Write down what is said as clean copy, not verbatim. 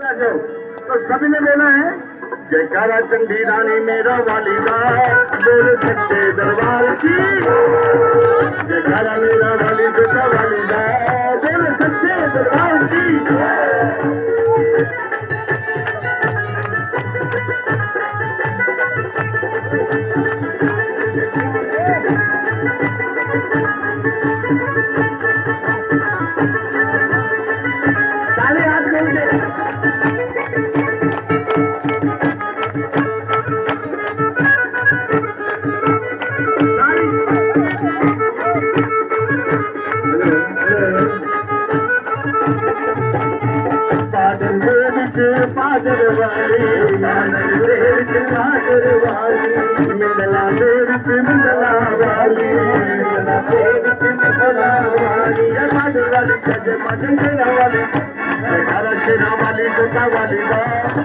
तो सभी ने बोला है जयकारा चंडी रानी मेरा वालीदा बोल सच्चे दरबार की। जयकारा मेरा वाली बेटा वालीदा बोल सच्चे दरबार की। ताली हाथ खोल पादर वाली पादर वाली मिंदला मिंदला वाली पादर वाली वाली शेरा वाली गोता वाली